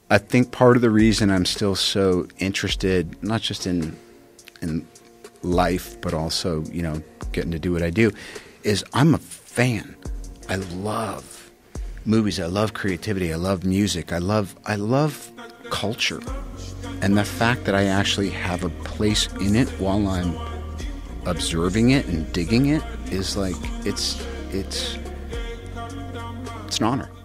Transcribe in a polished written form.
I think part of the reason I'm still so interested, not just in life, but also, you know, getting to do what I do, is I'm a fan. I love movies. I love creativity. I love music. I love culture. And the fact that I actually have a place in it while I'm observing it and digging it is like, it's an honor.